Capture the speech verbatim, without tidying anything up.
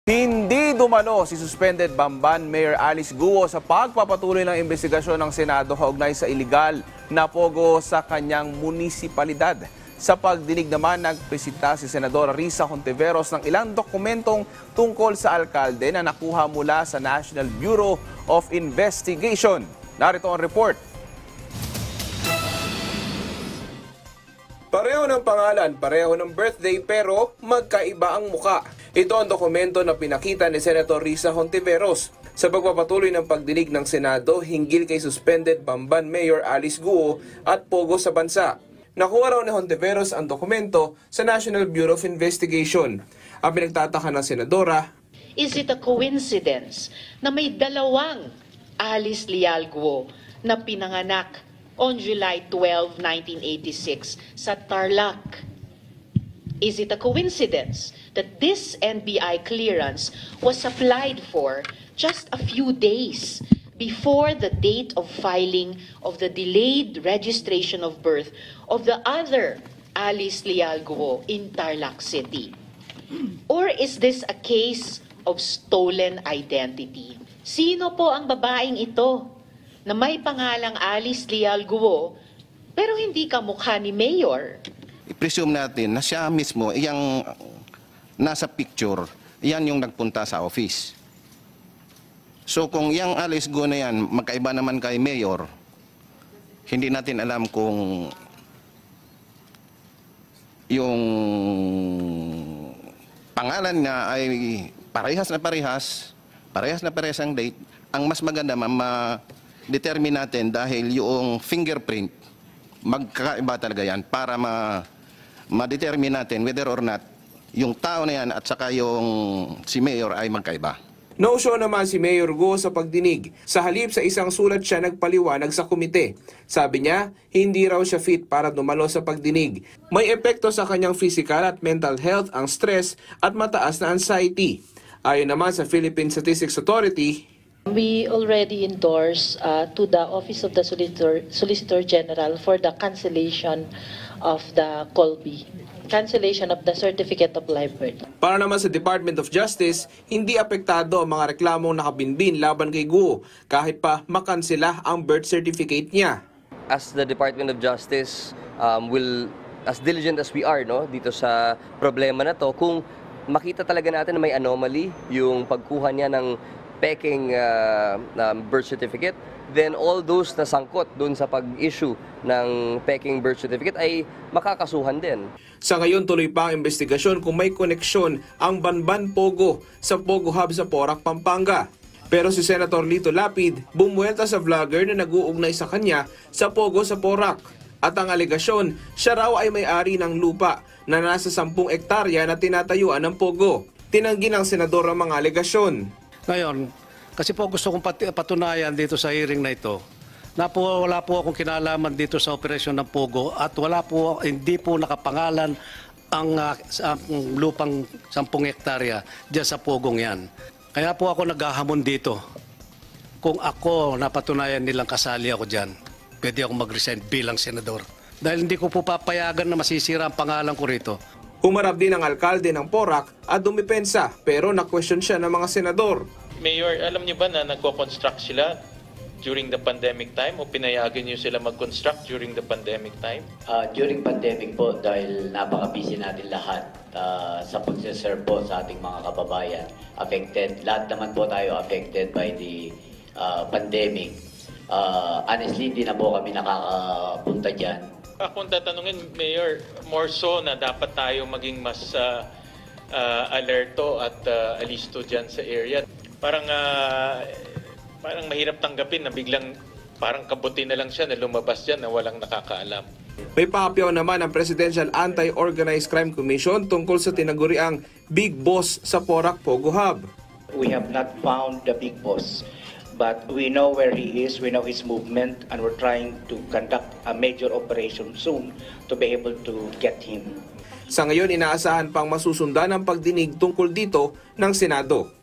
Hindi dumalo si suspended Bamban Mayor Alice Guo sa pagpapatuloy ng investigasyon ng Senado kaugnay sa iligal na pogo sa kanyang munisipalidad. Sa pagdinig naman, nagpresenta si Senadora Risa Hontiveros ng ilang dokumentong tungkol sa alkalde na nakuha mula sa National Bureau of Investigation. Narito ang report. Pareho ng pangalan, pareho ng birthday pero magkaiba ang muka. Ito ang dokumento na pinakita ni Senator Risa Hontiveros sa pagpapatuloy ng pagdinig ng Senado hinggil kay suspended Bamban Mayor Alice Guo at pogo sa bansa. Nakuha raw ni Hontiveros ang dokumento sa National Bureau of Investigation. Ang pinagtataka ng Senadora, is it a coincidence na may dalawang Alice Leal Guo na pinanganak on July twelfth, nineteen eighty-six sa Tarlac? Is it a coincidence that this N B I clearance was applied for just a few days before the date of filing of the delayed registration of birth of the other Alice Leal Guo in Tarlac City? Or is this a case of stolen identity? Sino po ang babaeng ito na may pangalang Alice Leal Guo pero hindi kamukha ni Mayor? I-presume natin na siya mismo, yung nasa picture, yan yung nagpunta sa office. So kung yung Alice Guo na yan, magkaiba naman kay Mayor, hindi natin alam kung yung pangalan niya ay parehas na parehas, parehas na parehas ang date. Ang mas maganda ma-determine natin dahil yung fingerprint, magkakaiba talaga yan para ma ma-determine natin whether or not yung tao na yan at saka yung si Mayor ay magkaiba. No-show naman si Mayor Guo sa pagdinig. Sa halip sa isang sulat siya nagpaliwanag sa komite. Sabi niya, hindi raw siya fit para dumalo sa pagdinig. May epekto sa kanyang physical at mental health ang stress at mataas na anxiety. Ayon naman sa Philippine Statistics Authority, we already endorse uh, to the Office of the Solicitor, Solicitor General for the cancellation of the Colby, cancellation of the Certificate of Live Birth. Para naman sa Department of Justice, hindi apektado ang mga reklamong nakabinbin laban kay Guo kahit pa makansela ang birth certificate niya. As the Department of Justice um, will, as diligent as we are no, dito sa problema na to, kung makita talaga natin na may anomaly yung pagkuha niya ng peking uh, um, birth certificate, then all those na sangkot dun sa pag-issue ng peking birth certificate ay makakasuhan din. Sa ngayon, tuloy pa ang investigasyon kung may koneksyon ang Bamban Pogo sa Pogo Hub sa Porac, Pampanga. Pero si Senator Lito Lapid bumuelta sa vlogger na nag-uugnay sa kanya sa Pogo sa Porac. At ang alegasyon, siya raw ay may-ari ng lupa na nasa sampung ektarya na tinatayuan ng Pogo. Tinanggi ng senador ang mga alegasyon. Ngayon, kasi po gusto kong patunayan dito sa hearing na ito na po wala po akong kinalaman dito sa operasyon ng Pogo at wala po, hindi po nakapangalan ang, uh, ang lupang sampung hektarya dyan sa Pogong yan. Kaya po ako naghahamon dito. Kung ako napatunayan nilang kasali ako dyan, pwede ako mag-resign bilang senador. Dahil hindi ko po papayagan na masisira ang pangalan ko rito. Humarap din ang alkalde ng Porac at dumipensa pero na-question siya ng mga senador. Mayor, alam niyo ba na nagko-construct sila during the pandemic time o pinayagan niyo sila mag-construct during the pandemic time? Uh, during pandemic po dahil napaka-busy natin lahat uh, sa pagsiserve po sa ating mga kababayan. Affected, lahat naman po tayo affected by the uh, pandemic. Uh, honestly, hindi na po kami nakakapunta dyan. Kung tatanungin, Mayor, more so na dapat tayo maging mas uh, uh, alerto at uh, alisto dyan sa area. Parang, uh, parang mahirap tanggapin na biglang parang kabuti na lang siya na lumabas dyan na walang nakakaalam. May papyaw naman ang Presidential Anti-Organized Crime Commission tungkol sa tinaguriang Big Boss sa Porac Pogo Hub. We have not found the Big Boss. But we know where he is, we know his movement, and we're trying to conduct a major operation soon to be able to get him. Sa ngayon, inaasahan pang masusundan ang pagdinig tungkol dito ng Senado.